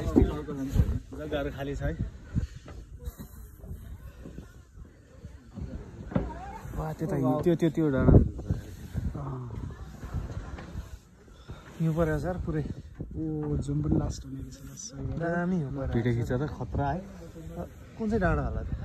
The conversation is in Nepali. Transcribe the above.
जग्गाहरू खाली छ है। वा त्यता त्यो डाँडा हिउँ परेको छ पुरै। ओ जुम पनि लास्ट हुने रहेछ। दामी हो भिडियो खिच्दा त खतरा है। कुन चाहिँ डाँडा होला